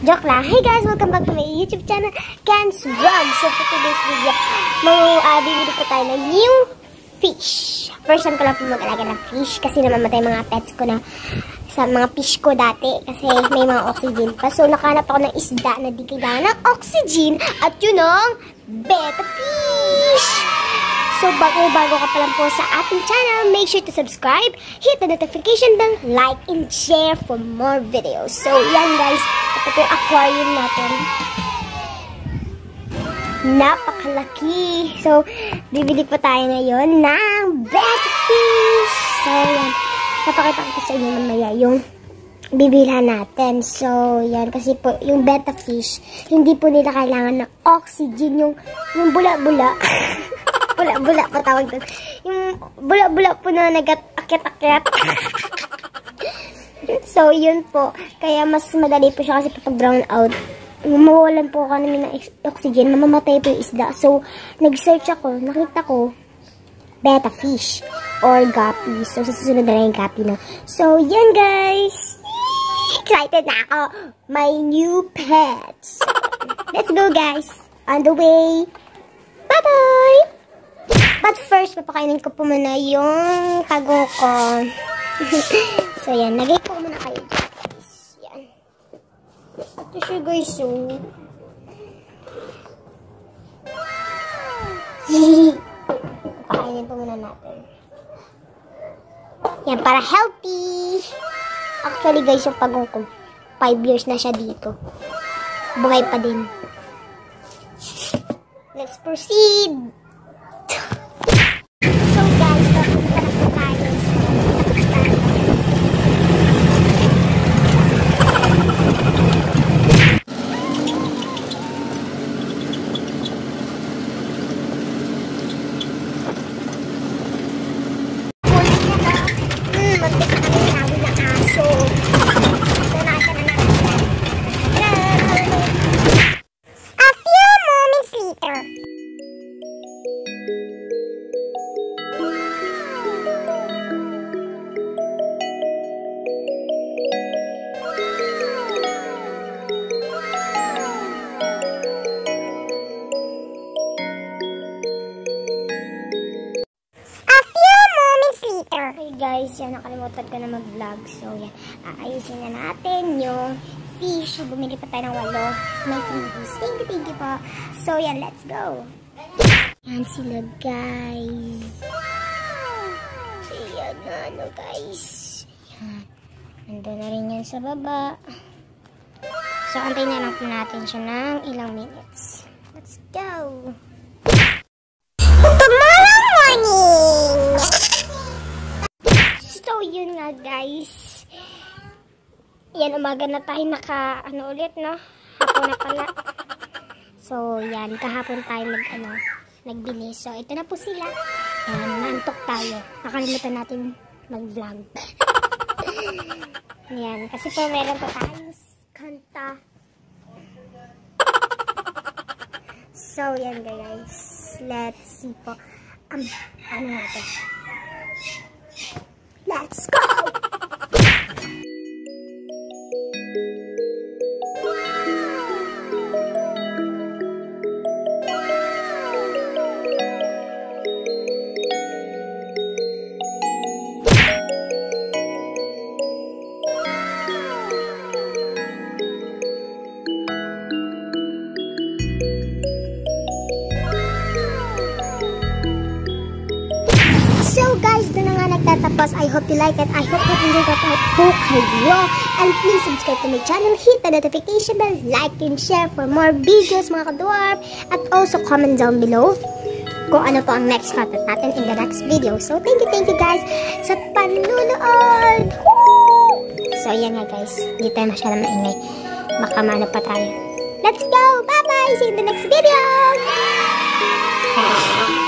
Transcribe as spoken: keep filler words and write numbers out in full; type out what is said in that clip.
Joke lang. Hey guys, welcome back to my YouTube channel, Ken's Vlog. So for today's video, mag-bibili po tayo ng new fish. First time ko lang po mag-alaga ng fish kasi namamatay mga pets ko na sa mga fish ko dati kasi may mga oxygen pa. So nakahanap ako ng isda na di kailangan ng oxygen at yun ang betta fish. So bago-bago ka pa lang po sa ating channel, make sure to subscribe, hit the notification bell, like, and share for more videos. So yan guys, ito po yung aquarium natin. Napakalaki. So, bibili po tayo ngayon ng betta fish. So yan, napakita ko sa inyo mamaya yung bibilhan natin. So, yan. Kasi po, yung betta fish, hindi po nila kailangan ng oxygen. Yung, yung bula-bula. Bula-bula pa tawag doon. Yung bula-bula po na nag-akyat-akyat. So, yun po. Kaya mas madali po siya kasi pag brown out, mawalan po kami ng oxygen, mamamatay po yung isda. So, nag-search ako. Nakita ko, betta fish or guppy. So, susunod na lang yung guppy na. So, yan guys. Excited na ako. My new pets. Let's go guys. On the way. Bye-bye! But first, papakainin ko po muna yung tago ko. So, yan. Lagay ko muna kayo guys. Yan. Ito siya guys. So, papakainin po muna natin. Yan, para healthy. Actually guys, yung pagong ko, five years na siya dito. Buhay pa din. Let's proceed! So guys, papunta na po tayo sa Hey guys, yan, nakalimutan ko na mag-vlog. So yan, aayusin na natin yung fish. Bumili pa tayo ng walo. May freebies. Thank you, thank you po. So yan, let's go. Yan sila guys. Yan na, ano guys. Yan. Nandun na rin yan sa baba. So antayin na lang po natin siya ng ilang minutes. Let's go. Tomorrow morning! So, yun nga guys. Yan, umaga na tayo naka, ano ulit, no? Hapon na pala. So, yan, kahapon tayo nag, ano, nagbili. So, ito na po sila. Yan, naantok tayo. Nakalimutan natin mag-vlog. Yan, kasi po meron po tayong kanta. So, yan guys. Let's see po. Um, ano natin? Let's go! So guys, doon na nga nagtatapos. I hope you like it. I hope you enjoyed that po kayo. And please subscribe to my channel. Hit the notification bell, like and share for more videos mga ka-dwarf. At also comment down below kung ano po ang next content natin in the next video. So thank you, thank you guys sa panunood. Woo! So yan nga guys, hindi tayo masyadong maingay. Baka maano pa tayo. Let's go! Bye bye! See you in the next video!